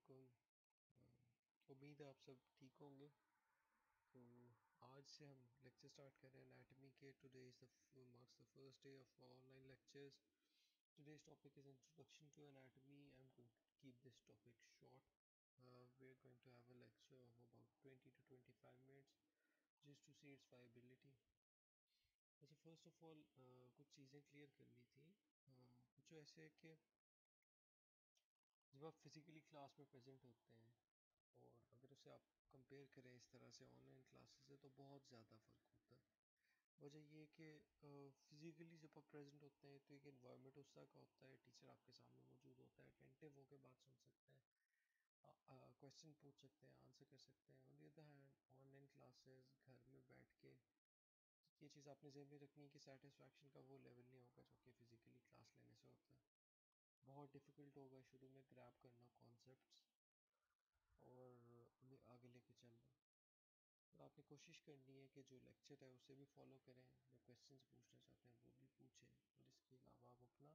वालेकुम। उम्मीद है आप सब ठीक होंगे। तो आज से हम लेक्चर स्टार्ट कर रहे हैं एनाटॉमी के। Today is the marks the first day of online lectures. Today's topic is introduction to anatomy. I'm going to keep this topic short. We're going to have a lecture of about 20 to 25 minutes just to see its viability. अच्छा, first of all कुछ चीज़ें clear करनी थी। कुछ ऐसे है कि जब आप फिज़िकली क्लास में प्रेजेंट होते हैं और अगर उसे आप कंपेयर करें इस तरह से ऑनलाइन क्लासेस से, तो बहुत ज़्यादा फ़र्क होता है। वजह ये है कि फिज़िकली जब आप प्रेजेंट होते हैं तो एक इन्वायरमेंट उस तरह का होता है, टीचर आपके सामने मौजूद होता है, अटेंटिव होकर बात सुन सकते हैं, क्वेश्चन पूछ सकते हैं, आंसर कर सकते हैं। On the other hand online classes घर में बैठ के, ये चीज़ आपने ज़हन में रखनी है कि सेटिस्फैक्शन का वो लेवल नहीं होगा जो कि फ़िज़िकली क्लास लेने से होता है। बहुत डिफ़िकल्ट होगा शुरू में ग्रैब करना कॉन्सेप्ट्स और उन्हें आगे लेके चलना। तो आपने कोशिश करनी है कि जो लेक्चर है उसे भी फॉलो करें, जो क्वेश्चंस पूछना चाहते हैं वो भी पूछें, और इसके अलावा आप अपना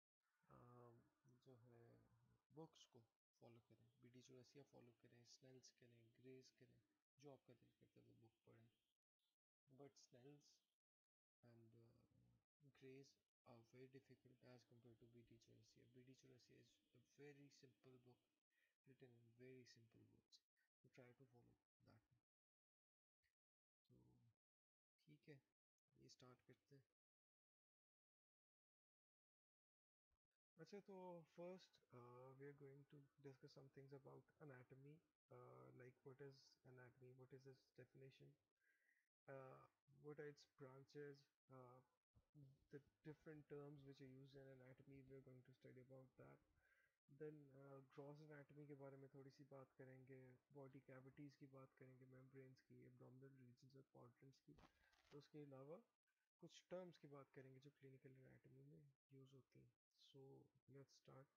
जो है बुक्स को फॉलो करें, बीडी चौरसिया फॉलो करें, स्नेल्स करें, ग्रेज करें, जो आपका दिल करता है वो बुक पढ़ें। But Snell's and Gray's are very difficult as compared to BD Chaurasia. BD Chaurasia is a very simple book written in very simple words. So try to follow that. तो ठीक है, ये स्टार्ट करते हैं। अच्छा, तो first we are going to discuss some things about anatomy, like what is its definition, what are its branches, the different terms which are used in anatomy. We are going to study about that. Then gross anatomy के बारे में थोड़ी सी बात करेंगे, body cavities की बात करेंगे, membranes की, एब्डोमिनल रीजन्स और क्वाड्रेंट्स की। तो उसके अलावा कुछ टर्म्स की बात करेंगे जो क्लिनिकल एनाटमी में यूज़ होती हैं। So let's start.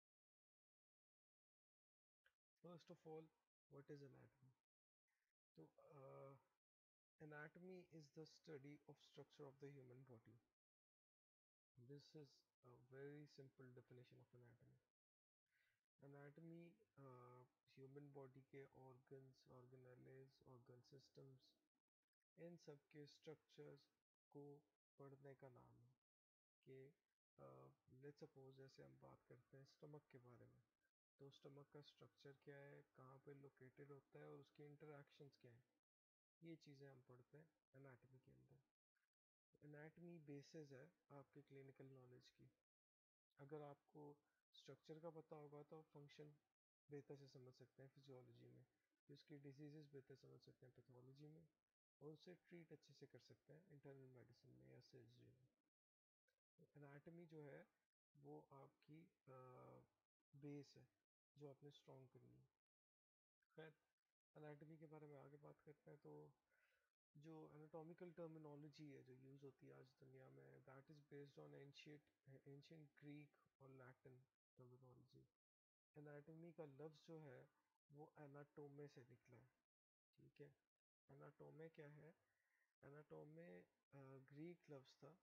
First of all, what is anatomy? तो anatomy is the study of structure of the human body. This is a very simple definition of anatomy. Anatomy human body के organs, organelles, organ systems, इन सब के structures को पढ़ने का नाम है। कि लेट्स सपोज जैसे हम बात करते हैं स्टमक के बारे में, तो स्टमक का स्ट्रक्चर क्या है, कहाँ पे लोकेटेड होता है और उसकी इंटरैक्शंस क्या है, ये चीज़ें हम पढ़ते हैं एनाटमी के अंदर। एनाटमी बेसिस है आपके क्लिनिकल नॉलेज की। अगर आपको स्ट्रक्चर का पता होगा तो फंक्शन बेहतर से समझ सकते हैं फिजियोलॉजी में, फिर उसकी डिजीजेस बेहतर समझ सकते हैं पैथोलॉजी में, और उसे ट्रीट अच्छे से कर सकते हैं इंटरनल मेडिसिन में या सर्जरी में। एनाटमी जो है वो आपकी बेस है जो आपने स्ट्रॉन्ग करनी है। खैर, एनाटमी के बारे में आगे बात करते हैं। तो जो एनाटॉमिकल टर्मिनोलॉजी है जो यूज़ होती है आज दुनिया में, that is based on ancient Greek और लैटिन टर्मिनोलॉजी। एनाटॉमी का लफ्ज़ जो है वो एनाटोमे से निकला है। ठीक है, एनाटोमे क्या है? एनाटोमे ग्रीक लफ्ज़ था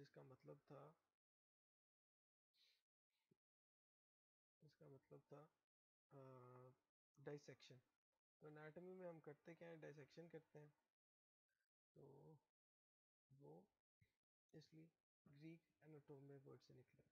जिसका मतलब था डाइसेक्शन। तो एनाटॉमी में हम करते क्या है, डाइसेक्शन करते हैं। तो वो इसलिए ग्रीक एनाटोमे वर्ड से निकला।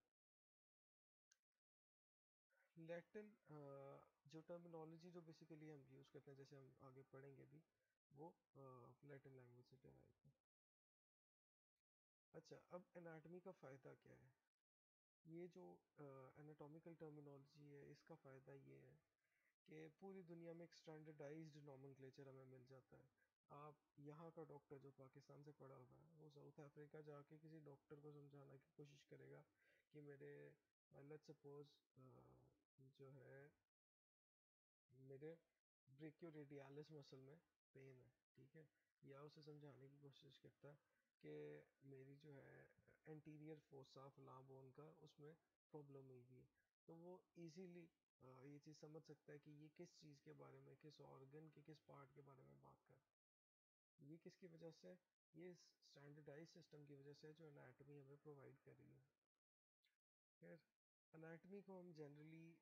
लैटिन जो टर्मिनोलॉजी जो बेसिकली हम यूज़ करते हैं, जैसे हम आगे पढ़ेंगे भी, वो लैटिन लैंग्वेज से डेराइव है। अच्छा, अब एनाटॉमी का फ़ायदा क्या है? ये जो एनाटॉमिकल टर्मिनोलॉजी है, इसका फ़ायदा ये है कि पूरी दुनिया में एक स्टैंडर्डाइज्ड नॉमेनक्लेचर हमें मिल जाता है। आप यहाँ का डॉक्टर जो पाकिस्तान से पढ़ा हुआ है, वो साउथ अफ्रीका जाके किसी डॉक्टर को समझाने की कोशिश करेगा कि मेरे लेट्स सपोज जो है मेरे ब्रेकियोरेडियालिस मसल में पेन है, ठीक है, या उसे समझाने की कोशिश करता है कि मेरी जो है एंटीरियर फोसा फलां बोन का उसमें प्रॉब्लम हुई हुई है। तो वो इजीली ये चीज़ समझ सकता है कि ये किस चीज़ के बारे में, किस ऑर्गन के किस पार्ट के बारे में बात कर। ये किसकी वजह से? ये स्टैंडर्डाइज सिस्टम की वजह से जो एनाटॉमी हमें प्रोवाइड कर रही है। फिर एनाटॉमी को हम जनरली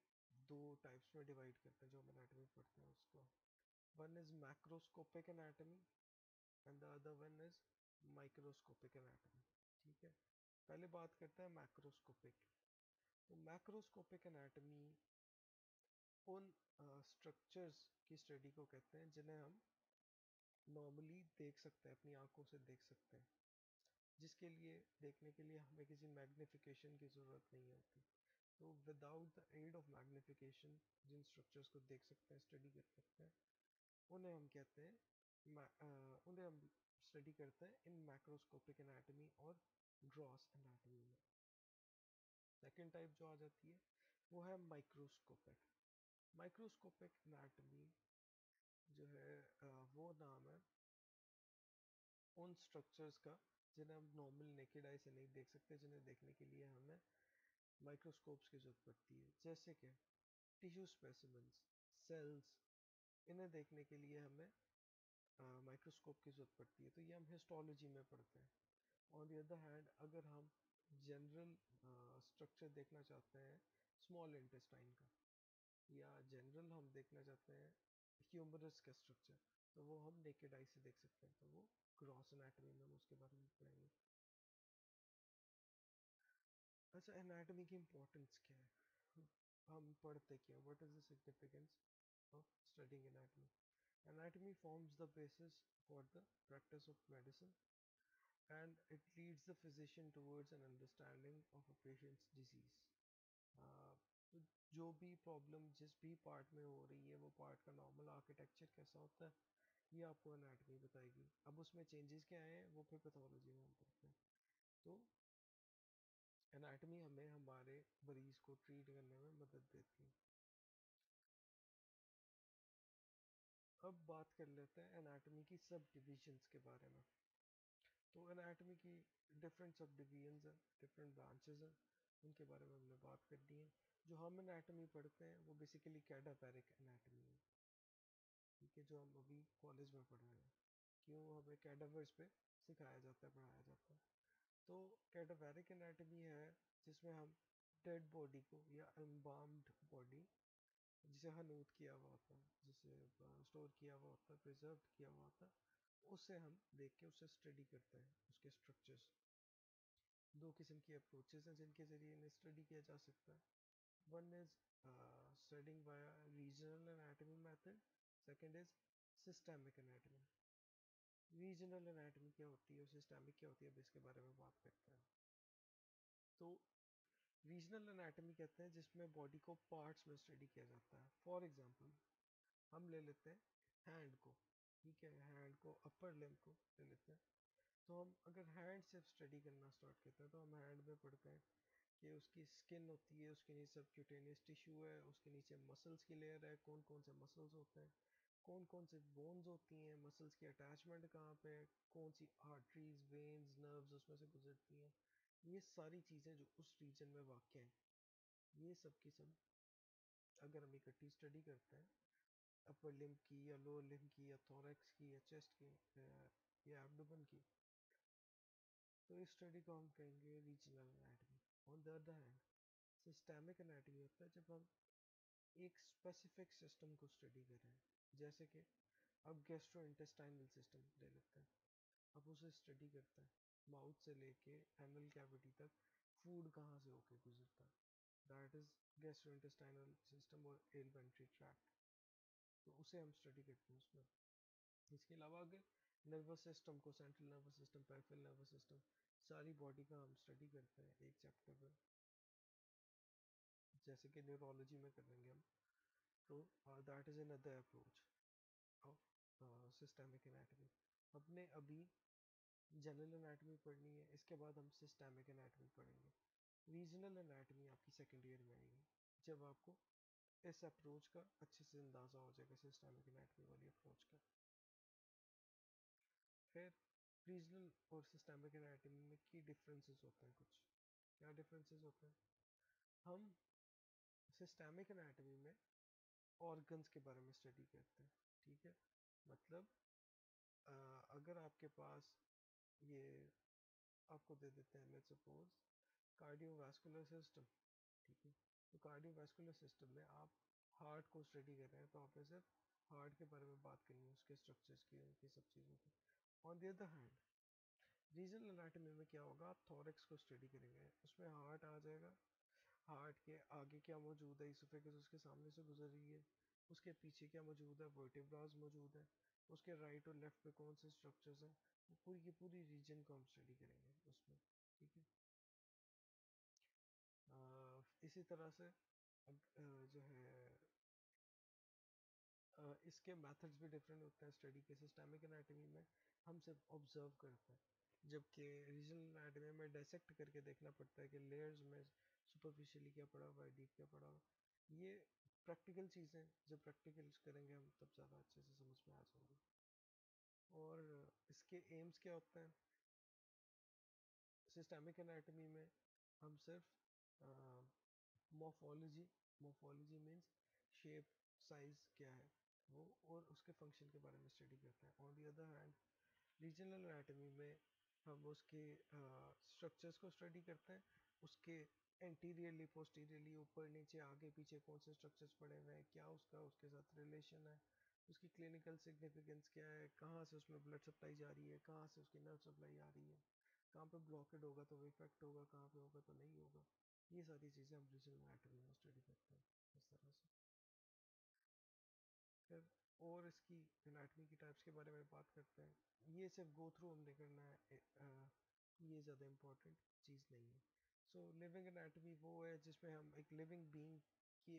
दो टाइप्स में डिवाइड करते हैं जो हम एनाटॉमी पढ़ते हैं उसको. One is macroscopic anatomy and the other one is microscopic anatomy. ठीक है, पहले बात करते हैं मैक्रोस्कोपिक. तो मैक्रोस्कोपिक एनाटॉमी उन स्ट्रक्चर्स की स्टडी को कहते हैं जिन्हें हम नॉर्मली देख सकते हैं, अपनी आंखों से देख सकते हैं, जिसके लिए देखने के लिए हमें किसी मैग्निफिकेशन की ज़रूरत नहीं होती. तो without the aid of magnification जिन स्ट्रक्चर्स को देख सकते हैं, स्टडी कर सकते हैं, उन्हें हम कहते हैं उन्हें हम स्टडी करते हैं इन मैक्रोस्कोपिक एनाटॉमी और ग्रॉस एनाटॉमी में. सेकेंड टाइप जो आ जाती है वो है माइक्रोस्कोपिक. माइक्रोस्कोपिक एनाटॉमी जो है वो नाम है उन स्ट्रक्चर्स का जिन्हें हम नॉर्मल नेकेड आई से नहीं देख सकते, जिन्हें देखने के लिए हमें माइक्रोस्कोप्स की जरूरत पड़ती है. जैसे कि टिश्यू स्पेसिमेंट्स, सेल्स, इन्हें देखने के लिए हमें माइक्रोस्कोप की जरूरत पड़ती है. तो ये हम हिस्टोलॉजी में पढ़ते हैं. ऑन द अदर हैंड अगर हम जनरल स्ट्रक्चर देखना चाहते हैं स्मॉल इंटेस्टाइन का, या जनरल हम देखना चाहते हैं ह्यूमरस का स्ट्रक्चर, तो वो हम नेकेड आई से देख सकते हैं. तो वो ग्रॉस एनाटॉमी में हम उसके बारे में पढ़ेंगे. अच्छा, एनाटॉमी की इम्पोर्टेंस क्या है, हम पढ़ते क्या, what is the significance of studying anatomy. Anatomy forms the basis for the practice of medicine and it leads the physician towards an understanding of a patient's disease. तो जो भी प्रॉब्लम जिस भी पार्ट में हो रही है वो पार्ट का नॉर्मल आर्किटेक्चर कैसा होता है ये आपको एनाटॉमी बताएगी. अब उसमें चेंजेस क्या आए हैं वो फिर पैथोलॉजी में हम पढ़ते हैं. तो एनाटॉमी हमें हमारे मरीज को ट्रीट करने में मदद देती है. अब बात कर लेते हैं एनाटॉमी की सब डिविजन्स के बारे में. तो एनाटॉमी की डिफरेंट सब डिवीजन्स हैं, डिफरेंट ब्रांचेस हैं, उनके बारे में हमने बात कर दी है. जो हम एनाटॉमी पढ़ते हैं वो बेसिकली कैडावेरिक एनाटॉमी है. ठीक है, जो हम अभी कॉलेज में पढ़ रहे हैं, क्यों हमें कैडावर्स पे सिखाया जाता है, पढ़ाया जाता है. तो कैडावेरिक एनाटॉमी है जिसमें हम डेड बॉडी को या एम्बाम्ड बॉडी, जिसे हनूत किया हुआ होता है, जिसे स्टोर किया हुआ होता है, प्रिजर्व किया हुआ होता है, उससे हम देख के उससे स्टडी करते हैं उसके स्ट्रक्चर्स. दो किस्म की अप्रोचेस हैं जिनके ज़रिए इन्हें स्टडी किया जा सकता है. One is studying via regional anatomy method, second is systemic anatomy. Regional anatomy क्या होती है और सिस्टेमिक क्या होती है, अब इसके बारे में बात करते हैं. तो रीजनल एनाटॉमी कहते हैं जिसमें बॉडी को पार्ट्स में स्टडी किया जाता है. फॉर एग्जांपल हम ले लेते हैं हैंड को. ठीक है, हैंड को, अपर लिम्ब को ले लेते हैं. तो हम अगर हैंड से स्टडी करना स्टार्ट करते हैं तो हम हैंड में पढ़ते हैं कि उसकी स्किन होती है, उसके नीचे सबक्यूटेनियस टिश्यू है, उसके नीचे मसल्स की लेयर है, कौन कौन से मसल्स होते हैं, कौन कौन से बोन्स होती हैं, मसल्स की अटैचमेंट कहाँ पे है, कौन सी आर्टरीज, वेन्स, नर्व्स उसमें से गुजरती हैं. ये सारी चीज़ें जो उस रीजन में वाक़ हैं, ये सब की सब अगर हम इकट्ठी स्टडी करते हैं, अपर लिम्ब की या लोअर लिम्ब की या थोरैक्स की या चेस्ट की या एब्डोमेन की, तो इस स्टडी को हम कहेंगे regional anatomy. On the other hand systemic anatomy होता है जब हम एक स्पेसिफिक सिस्टम को स्टडी कर रहे हैं. जैसे कि अब गैस्ट्रो इंटेस्टाइनल सिस्टम ले लेते हैं, अब उसे स्टडी करते हैं, माउथ से लेके एनल कैविटी तक फूड कहाँ से होके गुजरता है, that is gastro intestinal system और एलिमेंट्री ट्रैक्ट. तो उसे हम स्टडी करते हैं उसमें. इसके अलावा अगर नर्वस सिस्टम को, central nervous system, peripheral nervous system, सारी बॉडी का हम स्टडी करते हैं एक चैप्टर में, जैसे कि न्यूरोलॉजी में करेंगे हम. तो that is another approach of systemic anatomy. हमने अभी जनरल एनाटॉमी पढ़नी है, इसके बाद हम सिस्टेमिक एनाटॉमी पढ़ेंगे. रीजनल एनाटॉमी आपकी सेकेंड ईयर में आएगी जब आपको इस अप्रोच का अच्छे से अंदाज़ा हो जाएगा, सिस्टेमिक एनाटॉमी वाली अप्रोच का. फिर रीजनल और सिस्टेमिक एनाटॉमी में की डिफरेंसेस होते हैं कुछ. क्या डिफरेंसेस होते हैं, हम सिस्टेमिक एनाटॉमी में ऑर्गन्स के बारे में स्टडी करते हैं. ठीक है, मतलब अगर आपके पास ये, आपको दे देते हैं लेट्स सपोज कार्डियोवास्कुलर सिस्टम. ठीक है, तो कार्डियोवास्कुलर सिस्टम में आप हार्ट को स्टडी कर रहे हैं, तो आपने सिर्फ हार्ट के बारे में बात करनी है, उसके स्ट्रक्चर्स की, उनकी सब चीज़ों की। On the other hand regional anatomy में क्या होगा, आप थोरैक्स को स्टडी करेंगे, उसमें हार्ट आ जाएगा, हार्ट के आगे क्या मौजूद है, इसोफेगस उसके सामने से गुजर रही है, उसके पीछे क्या मौजूद है, वर्टिब्रास मौजूद है, उसके राइट और लेफ्ट पे कौन से स्ट्रक्चर्स हैं, वो पूरी की पूरी रीजन को हम स्टडी करेंगे उसमें। ठीक है। इसी तरह से जो है इसके मेथड्स भी डिफरेंट होते हैं स्टडी के। सिस्टेमिक एनाटॉमी में हम सिर्फ ऑब्जर्व करते हैं, जबकि रीजनल एनाटॉमी में डायसेक्ट करके देखना पड़ता है कि लेयर्स में सुपरफिशियली क्या पड़ा हुआ है, डीप क्या पड़ा हुआ है। ये प्रैक्टिकल चीज़ें जब प्रैक्टिकल्स करेंगे हम तब ज़्यादा अच्छे से समझ में आ जाएंगी। और इसके एम्स क्या होते हैं, सिस्टेमिक एनाटॉमी में हम सिर्फ morphology, morphology means shape, size क्या है वो, और उसके फंक्शन के बारे में स्टडी करते हैं। On the other hand regional anatomy में हम उसके स्ट्रक्चर्स को स्टडी करते हैं, उसके एंटीरियरली, पोस्टीरियरली, ऊपर नीचे आगे पीछे कौन से स्ट्रक्चर्स पड़े हुए हैं, क्या उसका उसके साथ रिलेशन है, उसकी क्लिनिकल सिग्निफिकेंस क्या है, कहाँ से उसमें ब्लड सप्लाई जा रही है, कहाँ से उसकी नर्व सप्लाई आ रही है, कहाँ पे ब्लॉकेड होगा तो वो इफेक्ट होगा, कहाँ पे होगा तो नहीं होगा। ये सारी चीज़ें हम रीजनल एनाटॉमी में स्टडी करते हैं इस तरह से। फिर और इसकी एनाटॉमी की टाइप्स के बारे में बात करते हैं। ये सिर्फ गो थ्रू हमने करना है, ये ज़्यादा इम्पोर्टेंट चीज़ नहीं है। सो लिविंग एनाटॉमी वो है जिसमें हम एक लिविंग बीइंग की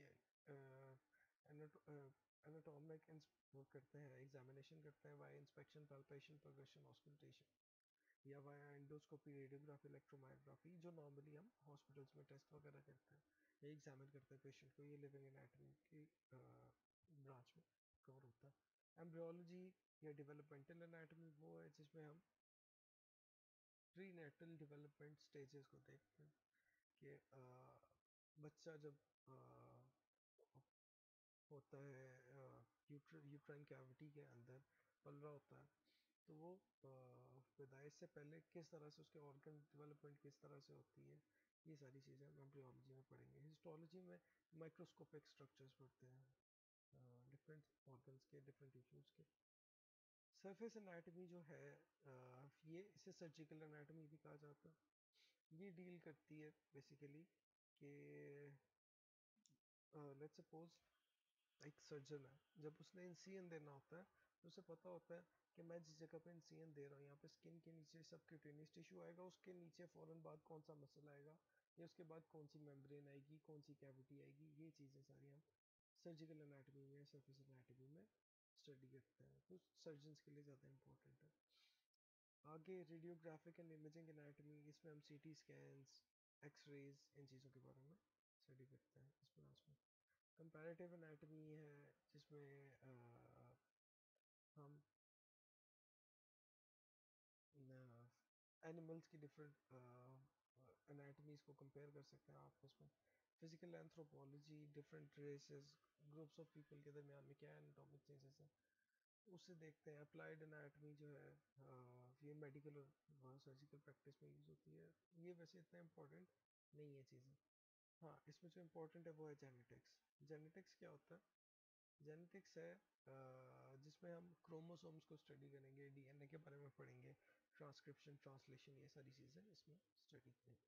एनाटॉमिक वो करते हैं, एग्जामिनेशन करते हैं via inspection, palpation, progression, auscultation, या वाया एंडोस्कोपी, रेडियोग्राफी, इलेक्ट्रोमायोग्राफी, जो नॉर्मली हम हॉस्पिटल्स में टेस्ट वगैरह करते हैं या एग्जामिन करते हैं पेशेंट को। ये लिविंग एनाटॉमी की ब्रांच में कवर होता है। एम्ब्रियोलॉजी या डेवलपमेंटल एनाटॉमी वो है जिसमें हम प्री नेटल डेवलपमेंट स्टेजेस को देखते हैं कि बच्चा जब होता है यूट्राइन कैविटी के अंदर पल रहा होता है, तो वो पैदाइश से पहले किस तरह से उसके ऑर्गन डेवलपमेंट किस तरह से होती है, ये सारी चीज़ें हम एम्ब्रियोलॉजी में पढ़ेंगे। हिस्टोलॉजी में माइक्रोस्कोपिक स्ट्रक्चर्स पढ़ते हैं डिफरेंट ऑर्गन्स के, डिफरेंट टिश्यूज के। सरफेस एनाटॉमी जो है ये इसे सर्जिकल एनाटॉमी भी कहा जाता है। ये डील करती है बेसिकली कि लेट्स सपोज एक सर्जन है, जब उसने इंसिजन देना होता है तो उसे पता होता है कि मैं जिस जगह पे इंसिजन दे रहा हूँ यहाँ पे स्किन के नीचे सबक्यूटेनियस टिश्यू आएगा, उसके नीचे फौरन बाद कौन सा मसल आएगा, या उसके बाद कौन सी मेम्ब्रेन आएगी, कौन सी कैविटी आएगी। ये चीज़ें सारी हम सर्जिकल एनाटॉमी में, सरफेस एनाटॉमी में स्टडी करते हैं, तो सर्जन्स के लिए ज़्यादा इंपॉर्टेंट है। आगे रेडियोग्राफिक एंड इमेजिंग एनाटॉमी, इसमें हम सीटी स्कैन्स, एक्सरेज, इन चीज़ों के बारे में स्टडी करते हैं इस ब्रांच में। कंपैरेटिव एनाटॉमी है जिसमें हम एनिमल्स की डिफरेंट एनाटॉमीज को कंपेयर कर सकते हैं आपस में। Physical anthropology, different races, groups of people के दरमियान में क्या एनाटॉमिक चेंजेस हैं उससे देखते हैं। अप्लाइड एनाटॉमी जो है ये मेडिकल और सर्जिकल प्रैक्टिस में यूज़ होती है। ये वैसे इतना इम्पोर्टेंट नहीं है चीज़ें। हाँ, इसमें जो इम्पोर्टेंट है वो है जेनेटिक्स। जेनेटिक्स क्या होता है? जेनेटिक्स है जिसमें हम क्रोमोसोम्स को स्टडी करेंगे, डीएनए के बारे में पढ़ेंगे, ट्रांसक्रिप्शन, ट्रांसलेशन, ये सारी चीज़ें इसमें स्टडी करेंगे।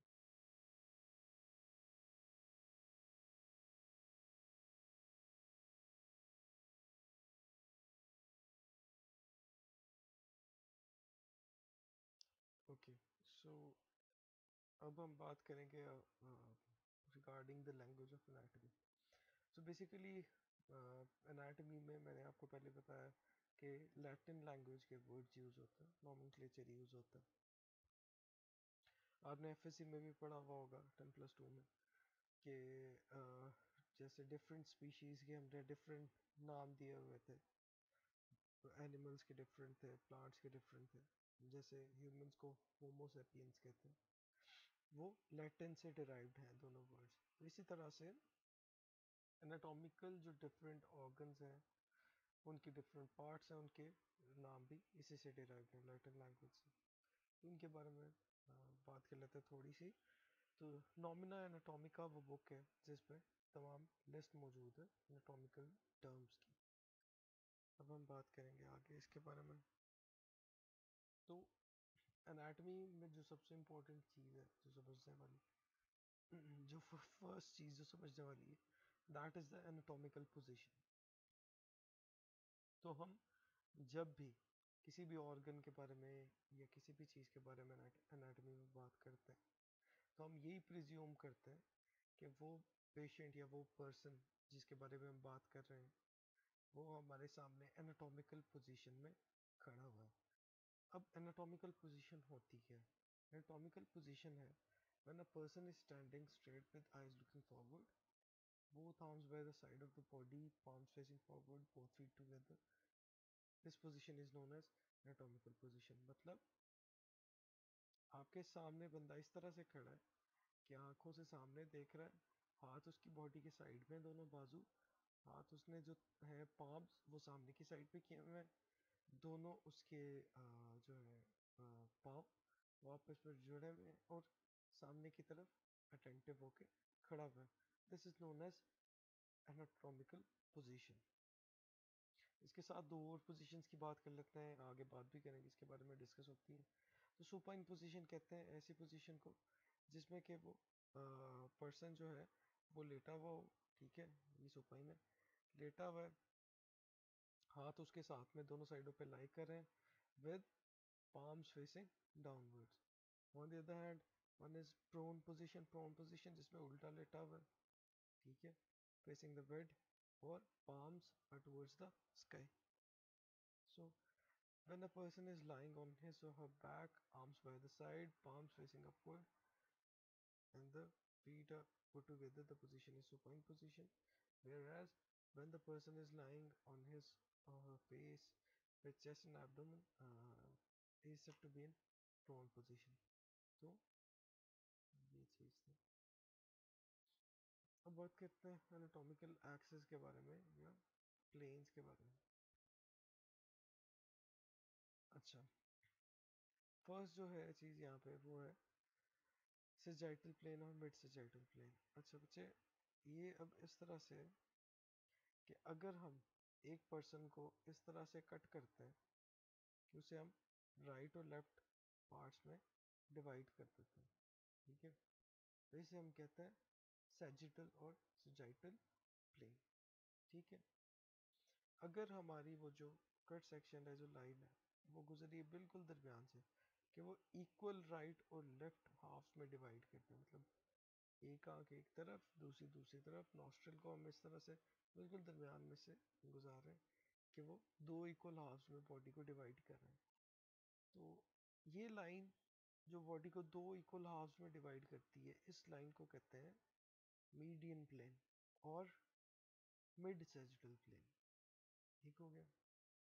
ओके, सो अब हम बात करेंगे regarding the language of anatomy. So basically anatomy में मैंने आपको पहले बताया कि लैटिन लैंग्वेज के वर्ड्स यूज़ होते हैं, नॉमेनक्लेचर यूज़ होता है। आपने एफएससी में भी पढ़ा हुआ होगा 10+2 में कि जैसे डिफरेंट स्पीशीज़ के हमने डिफरेंट नाम दिए हुए थे, एनिमल्स के डिफरेंट थे, प्लांट्स के डिफरेंट थे। जैसे ह्यूमंस को होमो सेपियंस कहते हैं, वो लैटिन से डिराइव्ड हैं दोनों वर्ड्स। इसी तरह से एनाटॉमिकल जो डिफरेंट ऑर्गन्स हैं, उनकी डिफरेंट पार्ट्स हैं, उनके नाम भी इसी से डिराइव्ड हैं, लैटिन लैंग्वेज से। तो इनके बारे में बात कर लेते हैं थोड़ी सी। तो नॉमिना एनाटॉमिका वो बुक है जिसमें तमाम लिस्ट मौजूद है एनाटॉमिकल टर्म्स की। अब हम बात करेंगे आगे इसके बारे में। तो एनाटॉमी में जो सबसे इम्पोर्टेंट चीज़ है जो समझने वाली, जो फर्स्ट चीज़ जो समझने वाली है, that is the anatomical position. तो हम जब भी किसी भी ऑर्गन के बारे में या किसी भी चीज़ के बारे में एनाटॉमी में बात करते हैं, तो हम यही प्रिज्यूम करते हैं कि वो पेशेंट या वो पर्सन जिसके बारे में हम बात कर रहे हैं वो हमारे सामने एनाटॉमिकल पोजीशन में खड़ा हुआ है। अब एनाटॉमिकल पोजीशन होती क्या है? एनाटॉमिकल पोजीशन है when a person is standing straight with eyes looking forward, both arms by the side of the body, palms facing forward, both feet together. This position is known as anatomical position। मतलब आपके सामने बंदा इस तरह से खड़ा है कि आंखों से सामने देख रहा है, हाथ उसकी बॉडी के साइड में, दोनों बाजू, हाथ उसने जो है पाम्स वो सामने की साइड पे किए हुए हैं, दोनों उसके जो है पाँव वो आपस में जुड़े हुए हैं और सामने की तरफ अटेंटिव होके खड़ा हुआ है। This is known as anatomical position. इसके साथ दो और पोजीशंस की बात कर लेते हैं, आगे बात भी करेंगे इसके बारे में, डिस्कस होती है। तो सुपाइन पोजीशन कहते हैं ऐसी पोजीशन को जिसमें कि वो पर्सन जो है वो लेटा हुआ हो, ठीक है, ये सुपाइन है, लेटा हुआ है, हाथ उसके साथ में दोनों साइडों पे लाई कर रहे हैं with palms facing downwards। On the other hand, one is prone position जिसमें उल्टा लेटा हुआ है, ठीक है, facing the bed, और palms are towards the sky। So when a person is lying on his or her back, arms by the side, palms facing upward, and the feet are put together, the position is supine position. Whereas when the person is lying on his or her face with chest and abdomen, is said to be in prone position। तो ये चीज़ थी। अब बात करते हैं anatomical axis के बारे में या प्लेन्स के बारे में। अच्छा, फर्स्ट जो है चीज़ यहाँ पे वो है सैजिटल प्लेन और मिड सैजिटल प्लेन। अच्छा बच्चे, ये अब इस तरह से कि अगर हम एक पर्सन को इस तरह से कट करते हैं कि उसे हम राइट और लेफ्ट पार्ट्स में डिवाइड कर देते हैं, ठीक है, तो इसे हम कहते हैं सैजिटल और सैजिटल प्लेन, ठीक है। अगर हमारी वो जो कट सेक्शन है, जो लाइन है, वो गुजरी है बिल्कुल दरमियान से कि वो इक्वल राइट और लेफ्ट हाफ्स में डिवाइड करते हैं, मतलब एक आंख एक तरफ, दूसरी दूसरी तरफ, नॉस्ट्रल को हम इस तरह से बिल्कुल दरमियान में से गुजार रहे हैं कि वो दो इक्वल हाफ्स में बॉडी को डिवाइड कर रहे हैं। तो ये लाइन जो बॉडी को दो इक्वल हाफ्स में डिवाइड करती है, इस लाइन को कहते हैं मीडियन प्लेन और मिड सैजिटल प्लेन। ठीक हो गया।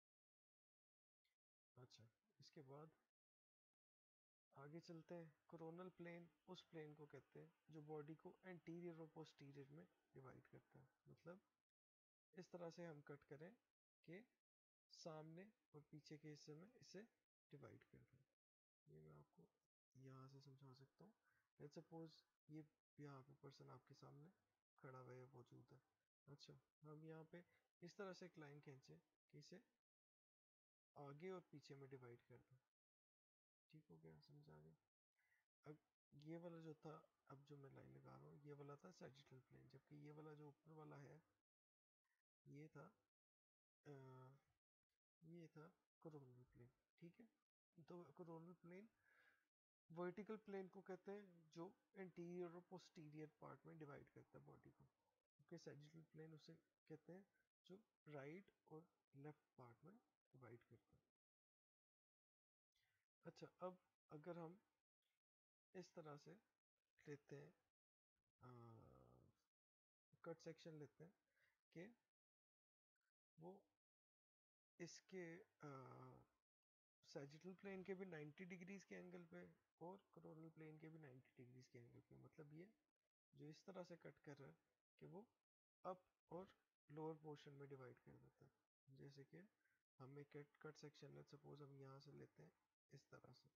अच्छा, इसके बाद आगे चलते हैं। कोरोनल प्लेन उस प्लेन को कहते हैं जो बॉडी को एंटीरियर और पोस्टीरियर में डिवाइड करता है। मतलब इस तरह से हम कट करें कि सामने और पीछे के हिस्से में इसे डिवाइड कर दें। ये मैं आपको यहाँ से समझा सकता हूँ। लेट्स सपोज ये यहाँ पे पर्सन आपके सामने खड़ा हुआ है, मौजूद है। अच्छा, हम यहाँ पे इस तरह से एक लाइन खींचे कि इसे आगे और पीछे में डिवाइड कर दें। ठीक हो गया, समझ आ गया। अब ये वाला जो था, अब जो मैं लाइन लगा रहा हूँ, ये वाला था सैजिटल प्लेन, जबकि ये वाला जो ऊपर वाला है ये था ये था कोरोनल प्लेन। ठीक है, तो कोरोनल प्लेन वर्टिकल प्लेन को कहते हैं जो इंटीरियर और पोस्टीरियर पार्ट में डिवाइड करता है बॉडी को। ओके, सैजिटल प्लेन उसे कहते हैं जो राइट और लेफ्ट पार्ट में डिवाइड करता है। अच्छा, अब अगर हम इस तरह से लेते हैं, कट सेक्शन लेते हैं कि वो इसके सैजिटल प्लेन के भी 90 डिग्रीज के एंगल पे और कोरोनल प्लेन के भी 90 डिग्रीज के एंगल पे। मतलब ये जो इस तरह से कट कर रहा है कि वो अप और लोअर पोर्शन में डिवाइड कर देता है। जैसे कि हम एक कट सेक्शन लेते, सपोज हम यहाँ से लेते हैं इस तरह से,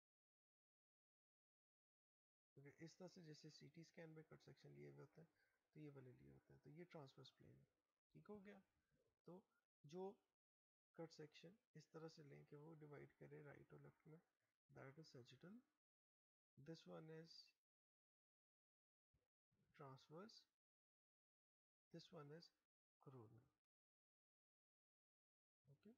क्योंकि इस तरह से जैसे सीटी स्कैन में कट सेक्शन लिए हुए होते हैं, तो ये वाले लिए होता है, तो ये ट्रांसवर्स प्लेन है। ठीक हो गया। तो जो कट सेक्शन इस तरह से लें कि वो डिवाइड करे राइट और लेफ्ट में, that is sagittal, this one is transverse, this one is coronal. Okay,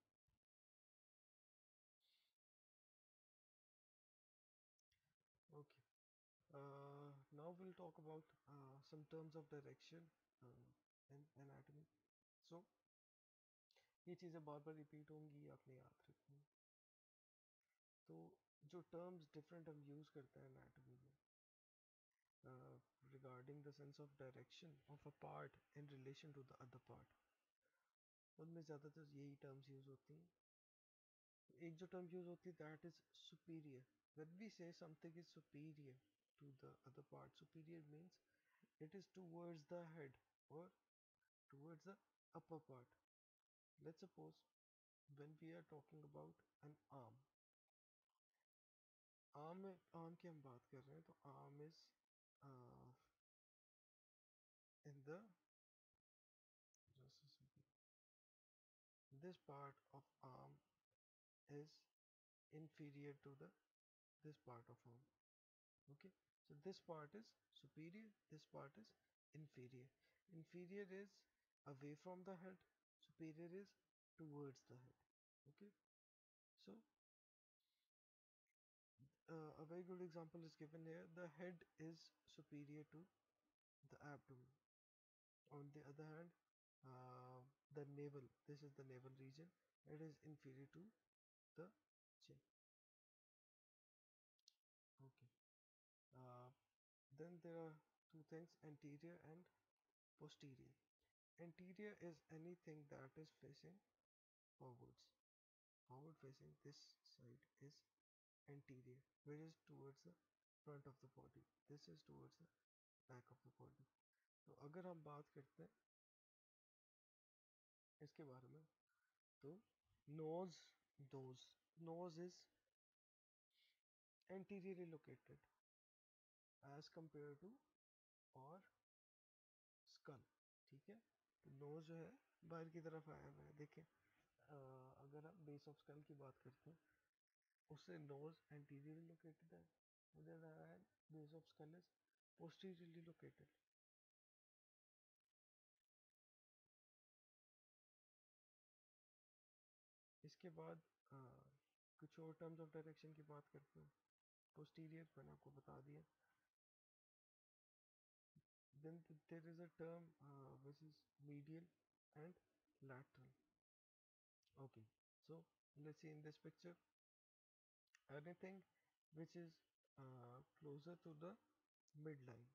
okay. Now we'll talk about some terms of direction in anatomy. So ये चीज़ें बार बार रिपीट होंगी, आपने याद रखनी। तो जो टर्म्स डिफरेंट हम यूज़ करते हैं एनाटॉमी में regarding the sense of direction of a part in relation to the other part, उनमें ज़्यादातर यही टर्म्स यूज़ होती हैं। एक जो टर्म यूज़ होती है that is superior. When we say something is superior to the other part, superior means it is towards the head or towards the upper part. Let's suppose when we are talking about an arm, arm की हम बात कर रहे हैं, तो arm is uh, in the this part of arm is inferior to the this part of arm. Okay, so this part is superior, this part is inferior. Inferior is away from the head, superior is towards the head. Okay, so a very good example is given here. The head is superior to the abdomen. On the other hand, the navel, this is the navel region, it is inferior to the chin. Okay. Uh, then there are two things, anterior and posterior. Anterior is anything that is facing forwards. Forward facing, this side is anterior, which is towards the front of the body. This is towards the back of the body. तो अगर हम बात करते हैं इसके बारे में, तो nose, nose is anteriorly located as compared to और skull। ठीक है, तो nose जो है बाहर की तरफ आया हुआ है। देखें, अगर हम बेस ऑफ स्कल की बात करते हैं, उससे nose anteriorly located है, उधर है base of skull is posteriorly located। इसके बाद कुछ और टर्म्स ऑफ डायरेक्शन की बात करते हैं। पोस्टीरियर मैंने आपको बता दिया। Then there is a term which is medial and lateral. Okay, so let's see in this picture, anything which is closer to the midline,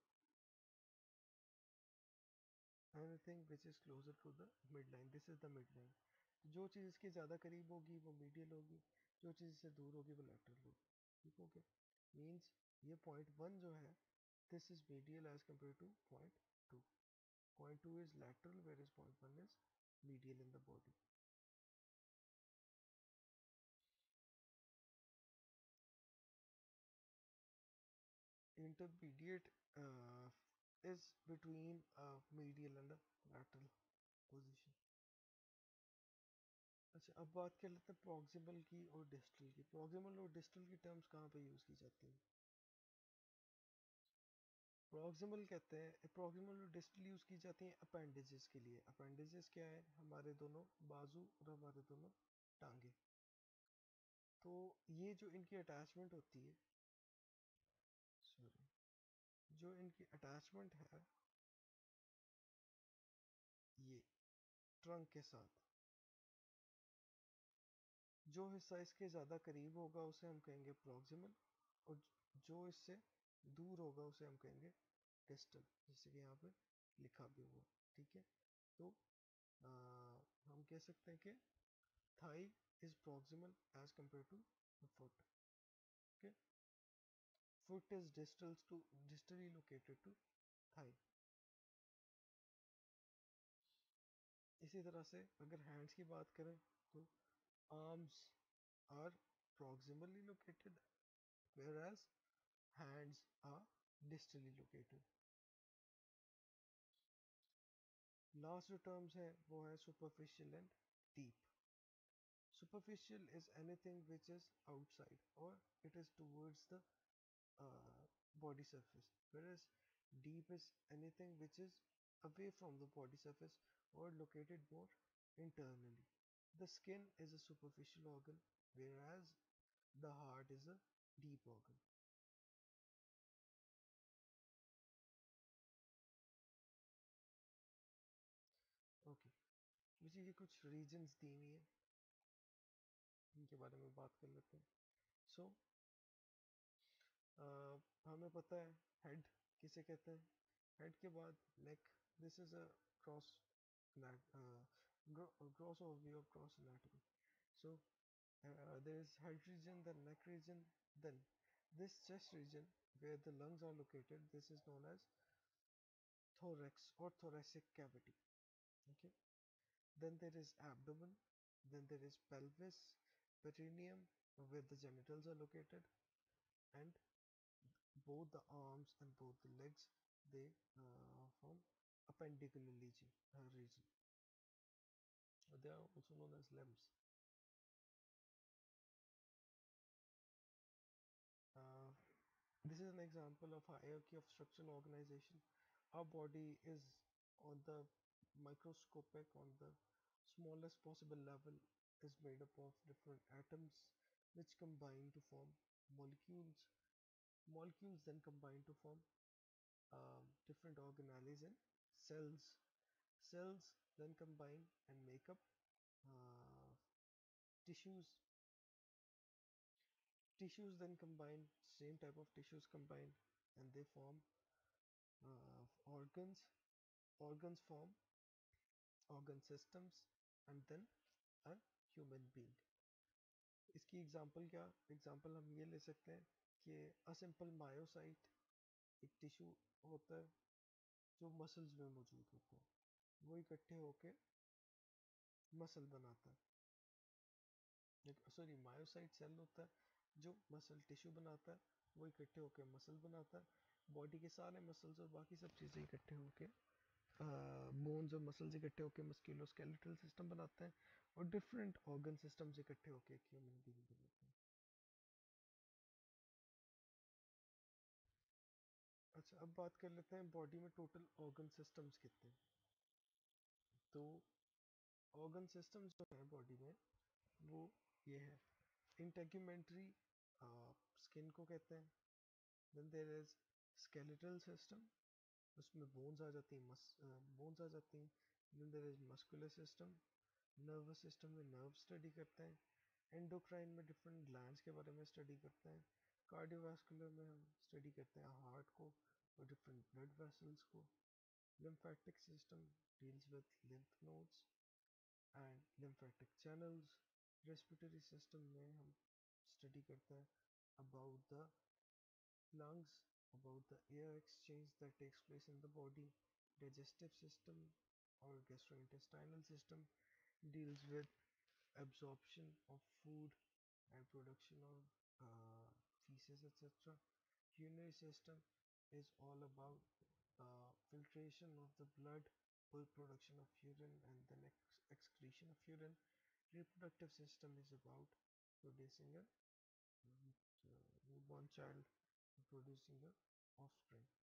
anything which is closer to the midline, this is the midline। जो चीज़ इसके ज़्यादा करीब होगी वो medial होगी, जो चीज़ इससे दूर होगी वो लैटरल होगी। ठीक हो गया, मीन्स ये पॉइंट वन जो है, this is medial as compare to point two. Point 2 is lateral, whereas point 1 is medial in the body. Intermediate is between medial and a lateral position. अच्छा, अब बात कर लेते हैं प्रॉक्सिमल की और डिस्टल की। प्रॉक्सिमल और डिस्टल की टर्म्स कहाँ पे यूज़ की जाती हैं? प्रॉक्सिमल कहते हैं, प्रॉक्सिमल और डिस्टल यूज़ की जाती हैं अपेंडेजेस के लिए। अपेंडेजेस क्या है? हमारे दोनों बाजू और हमारे दोनों टांगे। तो ये जो इनकी अटैचमेंट होती है, सॉरी, जो इनकी अटैचमेंट है ये ट्रंक के साथ, जो हिस्सा इसके ज़्यादा करीब होगा उसे हम कहेंगे प्रॉक्सिमल, और जो इससे दूर होगा उसे हम कहेंगे डिस्टल, जैसे कि यहाँ पे लिखा भी हुआ। ठीक है, तो हम कह सकते हैं कि thigh is proximal as compare to foot. Okay, foot is distally located to thigh. इसी तरह से अगर हैंड्स की बात करें, तो arms are proximally located, whereas hands are distally located. Last जो टर्म्स है वो है superficial and deep. Superficial is anything which is outside or it is towards the uh, body surface, whereas deep is anything which is away from the body surface or located more internally. The skin is a superficial organ, whereas the heart is a deep organ. Okay, मुझे ये कुछ regions दी हुई है, इनके बारे में बात कर लेते हैं. So, हमें पता है हेड किसे कहते हैं. हेड के बाद neck. This is a cross gross overview of gross anatomy. So there is head region, then neck region, then this chest region where the lungs are located. This is known as thorax or thoracic cavity. Okay. Then there is abdomen. Then there is pelvis, perineum where the genitals are located, and both the arms and both the legs they form appendicular region. They are also known as limbs. Uh, this is an example of hierarchy of structural organization. Our body is on the microscopic, on the smallest possible level, is made up of different atoms which combine to form molecules. Molecules then combine to form different organelles and cells. Cells then combine and make up uh, tissues. Tissues then combine, same type of tissues combine, and they form organs. Organs form organ systems, and then a human being. इसकी example क्या example हम ये ले सकते हैं कि a simple myocyte एक tissue होता है जो मसल्स में मौजूद होता है. वो इकट्ठे होके मसल बनाता है. सॉरी, मायोसाइट सेल होता है जो मसल टिश्यू बनाता है. वो इकट्ठे होके मसल बनाता है. बॉडी के सारे मसल्स और बाकी सब चीज़ें इकट्ठे होके बोन्स और मसल्स इकट्ठे होकर मस्कुलोस्केलेटल सिस्टम बनाते हैं. और डिफरेंट ऑर्गन सिस्टम्स इकट्ठे होकर एक ह्यूमन बीइंग बनाते हैं. अच्छा, अब बात कर लेते हैं बॉडी में टोटल ऑर्गन सिस्टम्स कितने हैं. तो ऑर्गन सिस्टम्स जो है बॉडी में वो ये है. इंटेग्यूमेंट्री स्किन को कहते हैं. Then there is skeletal system, उसमें बोन्स आ जाती हैं, बोन्स आ जाती हैं. Then there is muscular system, nervous system में नर्व स्टडी करते हैं. एंडोक्राइन में डिफरेंट ग्लैंड्स के बारे में स्टडी करते हैं. कार्डियोवास्कुलर में हम स्टडी करते हैं हार्ट को और डिफरेंट ब्लड वेसल्स को. Lymphatic system deals with lymph nodes and lymphatic channels. Respiratory system में हम स्टडी करते हैं about the lungs, about the air exchange that takes place in the body. Digestive system or gastrointestinal system deals with absorption of food and production of feces, etc. Urinary system is all about filtration of the blood, production of urine, and then excretion of urine. Reproductive system is about producing a newborn child, producing a offspring.